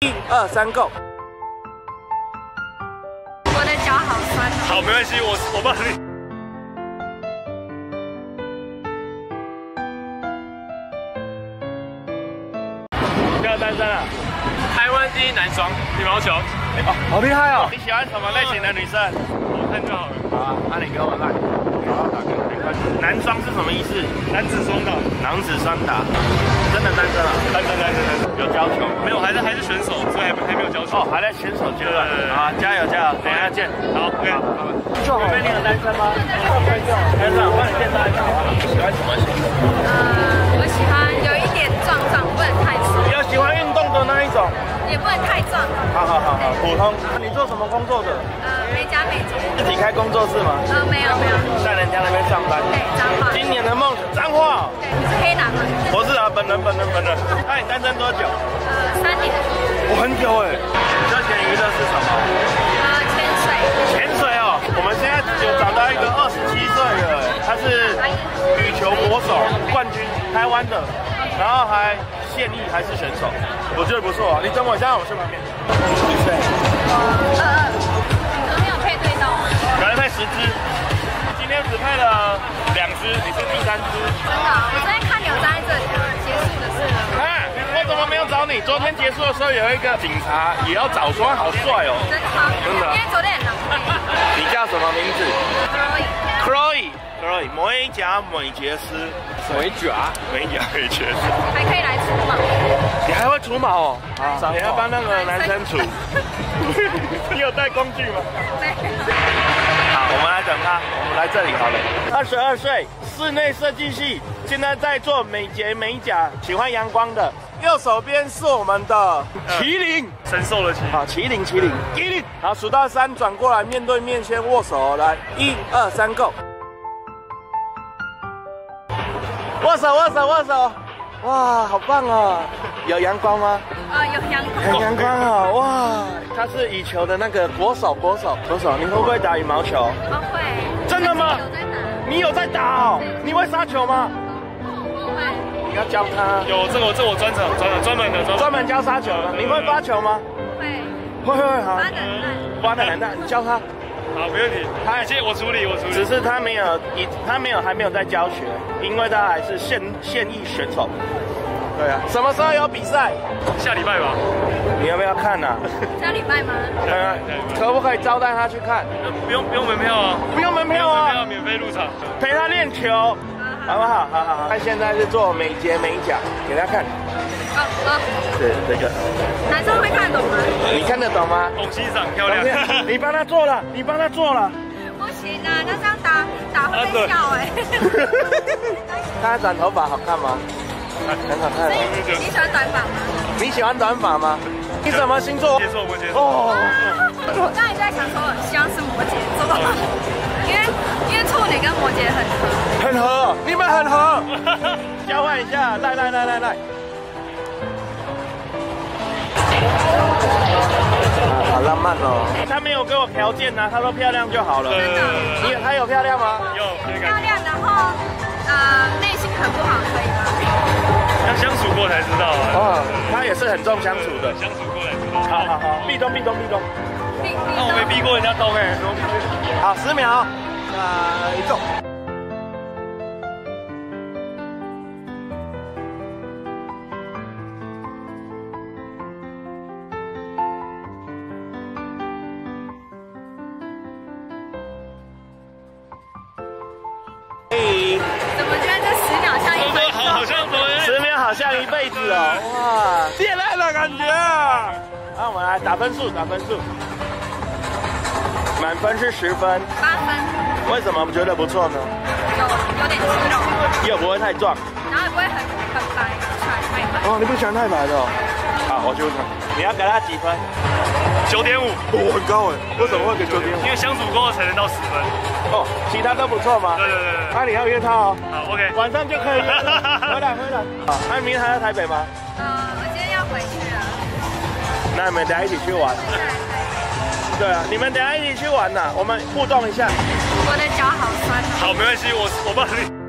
1、2、3，Go！ 我的脚好酸。 好，没关系，我帮你。不要单身了。台湾第一男双羽毛球。 哦，好厉害哦！ 你喜欢什么类型的女生？好看就好了。 好啊，那你给我来。好，打给没关系。 男双是什么意思？男子双打。男子双打。真的单身啊？单身。有交球？没有，还是选手，所以还没有交球。哦，还在选手阶段。好，加油！等一下见。好 ，OK。就好。那边你有单身吗？单身，我帮你介绍一下好不好？喜欢什么型的？ 我喜欢有一点壮，不能太瘦。 比较喜欢运动的那一种。 也不能太壮。 好，普通。那你做什么工作的？ 美甲美睫。 自己开工作室吗？ 没有。 在人家那边上班。 对，彰化。 今年的梦想，彰化。 对，你是黑男吗？ 我是啊，本人。那你单身多久 ？3年。 我很久哎。休闲娱乐是什么？ 潜水哦。我们现在有找到一个27岁的，他是羽球国手冠军，台湾的，然后还现役还是选手，我觉得不错啊。你等我一下，我去旁边。几岁你昨天有配对到吗？ 可能配10只，今天只配了2只，你是第3只。 真的，我昨天看你有站在这里啊，结束的是了。 我怎么没有找你？昨天结束的时候有一个警察也要找，说好帅哦。 真的吗？ 真的。 因为昨天很狼狈。 你叫什么名字 ？Chloe。 美甲美睫师。美甲美睫师。 还可以来除毛。 你还会除毛哦？啊，你要帮那个男生除。你有带工具吗？ 没有。 好，我们来等他。我们来这里好了。22岁，室内设计系，现在在做美睫美甲，喜欢阳光的。右手边是我们的麒麟， 神兽的麒麟。 好，麒麟。好，数到3，转过来，面对面，先握手。来，1、2、3，Go！ 握手。哇，好棒哦！有阳光吗？ 有阳光。 很阳光哦，哇！他是羽球的那个国手，你会不会打羽毛球？ 会。 真的吗？ 有在打。 你有在打哦？你会杀球吗？ 不会。 你要教他。 有这我专长，专门教杀球的。你会发球吗？ 会。 好。发得很烂，你教他。 好，没问题。我处理。 只是他还没有在教学，因为他还是现役选手。对啊。什么时候有比赛？ 下礼拜吧。 你要不要看啊？ 下礼拜吗？ 可不可以招待他去看？ 不用门票啊。 不用门票啊。 免费入场。 陪他练球，好不好？好。他现在是做美睫美甲，给他看。对，这个。 男生会看得懂吗？ 你看得懂吗？ 懂欣赏，漂亮。 你帮他做了。 不行啊，那这样打会被笑哎。 他短头发好看吗？很好看。 你喜欢短发吗？ 你喜欢短发吗？你什么星座？ 摩羯座。 哦。我刚才就在想说，希望是摩羯座，因为处女跟摩羯很合。 你们很合。交换一下，来。好浪漫哦！他没有给我条件啊，他说漂亮就好了。 对。 他有漂亮吗？ 有。 漂亮，然后内心很不好，可以吗？ 要相处过才知道啊。 哦，他也是很重相处的。 相处过才知道。 好。壁咚。 那我没逼过人家咚哎。 好，10秒。动。 怎么觉得这10秒像一辈子？ 好像 10秒好像一辈子哦，哇，恋爱的感觉啊！那我们来打分数，满分是10分。 8分。 为什么觉得不错呢？ 有点肌肉。 又不会太壮。 然后也不会很白，太白。 哦，你不喜欢太白的哦。好，我就看。你要给他几分 ？9.5。 哦，很高哎。为什么会给9.5？ 因为相处过后才能到10分。 哦，其他都不错吗？ 对。 那你要约他哦。 好 ，OK。 晚上就可以约了。回来。好，那明天还在台北吗？ 我今天要回去了。 那你们等下一起去玩。对啊，你们等下一起去玩呐，我们互动一下。 我的脚好酸。 好，没关系，我帮你。